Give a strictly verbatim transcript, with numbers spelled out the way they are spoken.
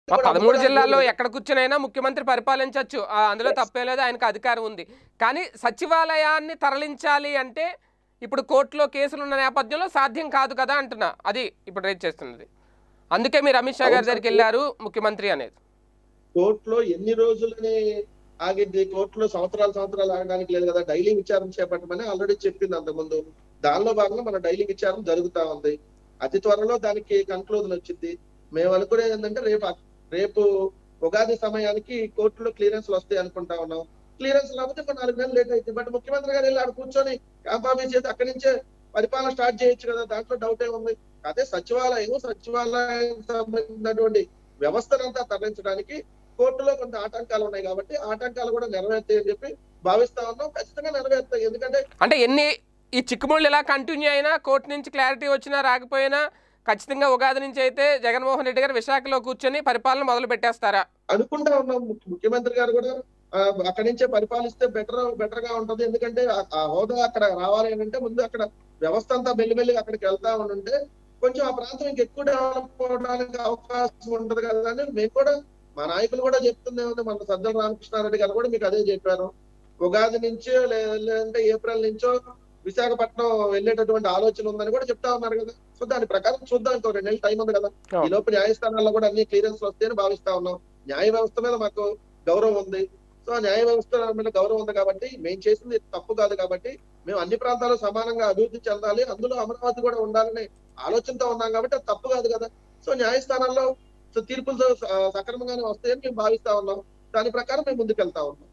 పదమూడు జిల్లాల్లో ఎక్కడ కూర్చునైనా ముఖ్యమంత్రి పరిపాలించవచ్చు, అందులో తప్పే లేదు, ఆయనకు అధికారం ఉంది. కానీ సచివాలయాన్ని తరలించాలి అంటే ఇప్పుడు కోర్టులో కేసులు ఉన్న నేపథ్యంలో సాధ్యం కాదు కదా అంటున్నా. అది ఇప్పుడు రేట్ చేస్తున్నది. అందుకే మీరు అమిత్ షా గారి దగ్గరికి వెళ్ళారు ముఖ్యమంత్రి అనేది. కోర్టులో ఎన్ని రోజులని ఆగింది? కోర్టులో సంవత్సరాలు సంవత్సరాలు ఆగడానికి లేదు కదా. డైలీ విచారణ చేపట్టమని ఆల్రెడీ చెప్పింది అంతకుముందు. దానిలో భాగంగా మన డైలీ విచారణ జరుగుతా ఉంది. అతి త్వరలో దానికి కన్క్లూజన్ వచ్చింది. మేము అనుకునేది ఏంటంటే రేపు రేపు ఉగాది సమయానికి కోర్టులో క్లియరెన్స్ వస్తాయి అనుకుంటా ఉన్నాం. క్లియరెన్స్ లేకపోతే ఒక నాలుగు నెలలు లేట్ అవుతుంది. బట్ ముఖ్యమంత్రి గారు వెళ్ళి ఆడ కూర్చొని క్యాంపాఫీస్ చేసి అక్కడి నుంచే పరిపాలన స్టార్ట్ చేయొచ్చు కదా, దాంట్లో డౌట్ ఏముంది? అదే సచివాలయం సచివాలయం సంబంధించినటువంటి వ్యవస్థనంతా తరలించడానికి కోర్టులో కొంత ఆటంకాలు ఉన్నాయి కాబట్టి ఆటంకాలు కూడా నెరవేర్తాయని చెప్పి భావిస్తా ఉన్నాం. ఖచ్చితంగా నెరవేర్తాయి. ఎందుకంటే అంటే ఎన్ని ఈ చిక్కుముళ్ళు ఇలా కంటిన్యూ అయినా, కోర్టు నుంచి క్లారిటీ వచ్చినా రాకపోయినా ఖచ్చితంగా ఉగాది నుంచి అయితే జగన్మోహన్ రెడ్డి గారు విశాఖలో కూర్చొని పరిపాలన మొదలు పెట్టేస్తారా అనుకుంటా ఉన్నాం. ముఖ్యమంత్రి గారు కూడా అక్కడి నుంచే పరిపాలిస్తే బెటర్ బెటర్ గా ఉంటది. ఎందుకంటే ఆ హోదా అక్కడ రావాలి అంటే ముందు అక్కడ వ్యవస్థ అంతా మెల్లిమెల్లిగా అక్కడికి వెళ్తా ఉంటే కొంచెం ఆ ప్రాంతం ఇంకా ఎక్కువ డెవలప్ అవడానికి అవకాశం ఉంటది కదా అని మేము కూడా, మా నాయకులు కూడా చెప్తుందే ఉంది. మన సజ్జల రామకృష్ణారెడ్డి గారు కూడా మీకు అదే చెప్పారు. ఉగాది నుంచో లేదంటే ఏప్రిల్ నుంచో విశాఖపట్నం వెళ్ళేటటువంటి ఆలోచన ఉందని కూడా చెప్తా ఉన్నారు కదా. సో దాని ప్రకారం చూద్దాం. ఇంకో రెండు నెలలు టైం ఉంది కదా. ఈ లోపు న్యాయస్థానాల్లో కూడా అన్ని క్లియరెన్స్ వస్తాయని భావిస్తా ఉన్నాం. న్యాయ వ్యవస్థ మీద మాకు గౌరవం ఉంది. సో న్యాయ వ్యవస్థ మీద గౌరవం ఉంది కాబట్టి మేము చేసింది తప్పు కాదు కాబట్టి మేము అన్ని ప్రాంతాలు సమానంగా అభివృద్ధి చెందాలి, అందులో అమరావతి కూడా ఉండాలనే ఆలోచనతో ఉన్నాం కాబట్టి అది తప్పు కాదు కదా. సో న్యాయస్థానాల్లో తీర్పులు సక్రమంగానే వస్తాయని మేము భావిస్తా ఉన్నాం. దాని ప్రకారం మేము ముందుకెళ్తా ఉన్నాం.